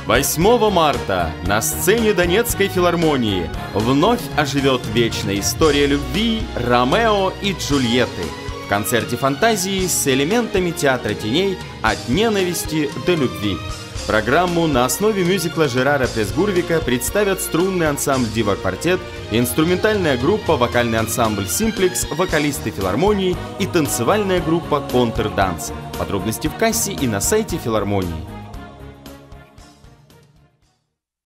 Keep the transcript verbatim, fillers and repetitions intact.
восьмого марта на сцене Донецкой филармонии вновь оживет вечная история любви Ромео и Джульетты в концерте фантазии с элементами театра теней «От ненависти до любви». Программу на основе мюзикла Жерара Пресгурвика представят струнный ансамбль «Дива Квартет», инструментальная группа, вокальный ансамбль «Симплекс», вокалисты филармонии и танцевальная группа «Контрданс». Подробности в кассе и на сайте филармонии.